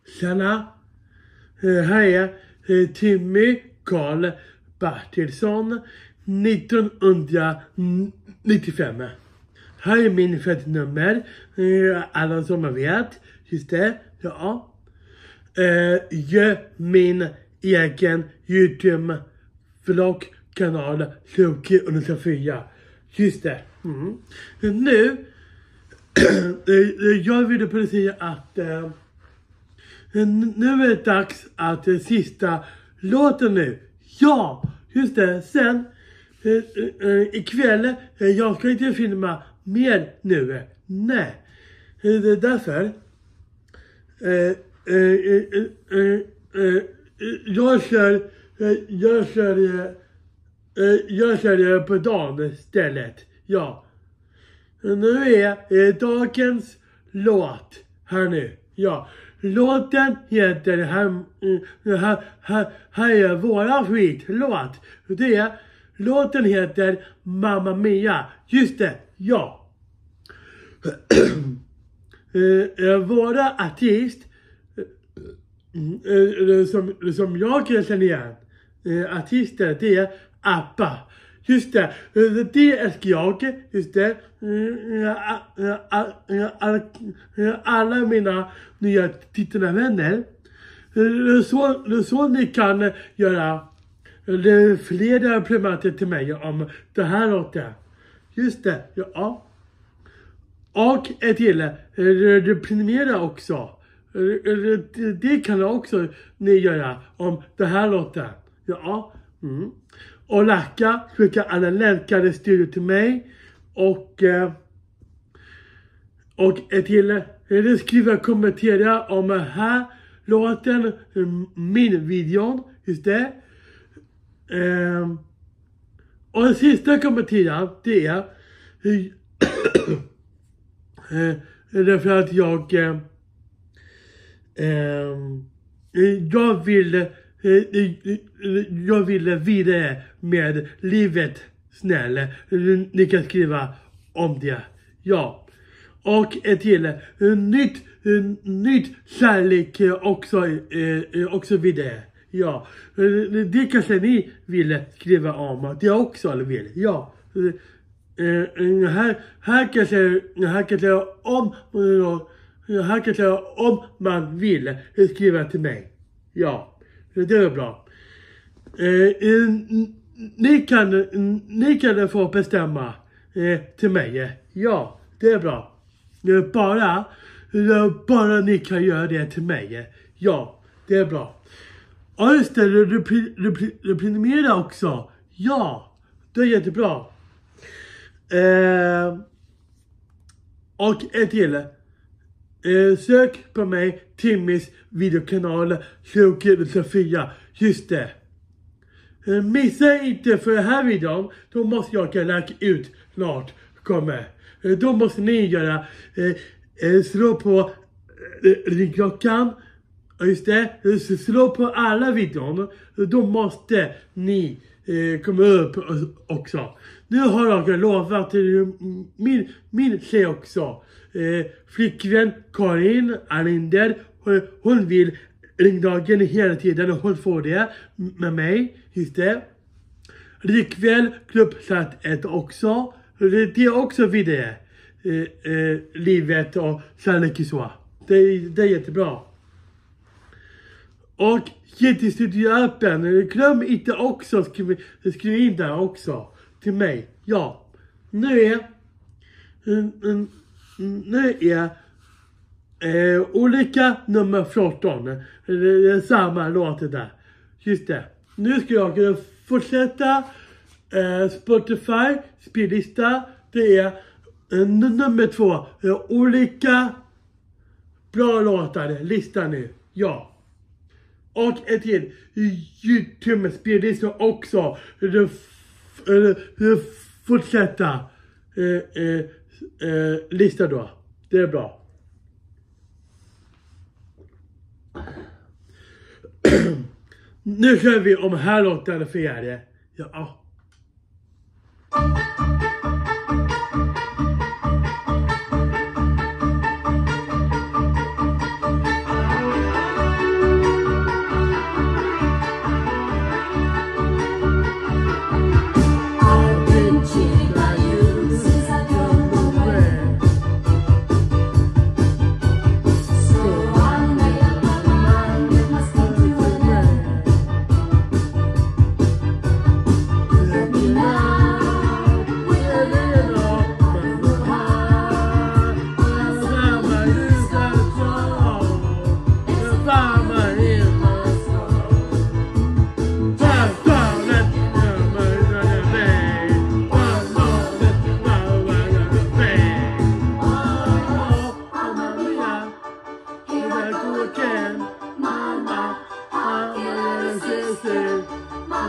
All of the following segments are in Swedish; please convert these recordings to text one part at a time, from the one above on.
Tjena. Här är Timmy Karl Bertilsson 1995. Här är min födelsenummer. Alla som vet. Just det. Ja. Gör min egen YouTube-vlogg-kanal Sluki-4. Just det. Nu jag ville precis säga att nu är det dags att sista låten nu. Ja, just det. Sen ikväll, jag ska inte filma mer nu. Nej. Det är därför jag kör på dagen istället. Ja. Nu är dagens låt här nu. Ja. Låten heter här är våra skitlåt. Låten heter Mamma Mia. Just det, ja. Våra artist som jag känner igen. Artister, det är ABBA. Just det, det älskar jag. Just det. Alla mina nya tittarvänner. Så ni kan göra flera prenumeranter till mig om det här låten. Just det, ja. Och ett till. Prenumerera också. Det kan också ni göra om det här låten. Ja. Och skicka alla länkar studio till mig. Och ett till. Skriva och kommentera om här låten. Min videon. Just det. Och den sista kommentaren. Det är. Därför att jag ville vidare med livet snäll. Ni kan skriva om det. Ja. Och ett till. Nytt kärlek också vidare. Ja. Det kanske ni vill skriva om. Det också vill. Ja. Här kanske om man vill skriva till mig. Ja. Det är bra. Ni kan få bestämma till mig. Ja, det är bra. Bara ni kan göra det till mig. Ja, det är bra. Ja, just det. Du prenumererar också. Ja, det är jättebra. Och ett till. Sök på mig, Timmys videokanal Sluki-4. Just det. Missa inte för den här videon. Då måste jag lägga ut snart. Kommer. Då måste ni göra. Slå på ringklockan. Just det. Slå på alla videon. Då måste ni komma upp också. Nu har jag lovat till min tjej också. Flickvän Karin Alinder. Hon vill ringdagen hela tiden och hon får det med mig. Just det. Rikväll klubbsatt ett också. Det är också vidare. Livet och kärlek så. Det är jättebra. Och Jättestudioappen. Glöm inte också skriv in där också. Till mig. Ja. Nu är olika nummer 14. Det är samma låt där. Just det. Nu ska jag fortsätta. Spotify spellista. Det är nummer 2. Olika bra låtar. Lista nu. Ja. Och ett till. YouTube spellista också. Fortsätta. Lista då. Det är bra. Nu kör vi om här låten för er. Ja.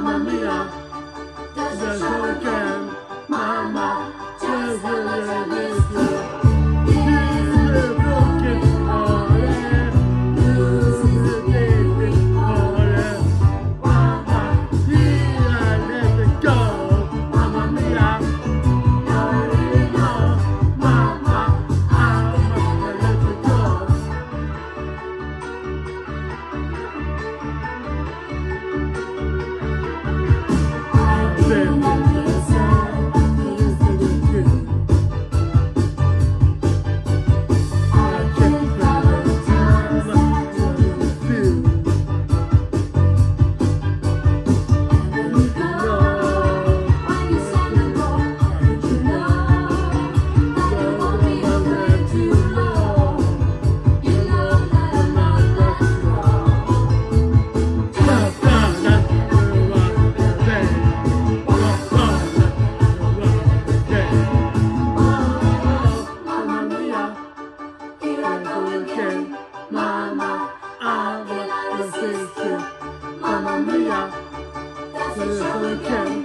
Mamma mia, does it go again? Mama, just let it go. Mama, I want to see you. Mamma mia, that's what you can.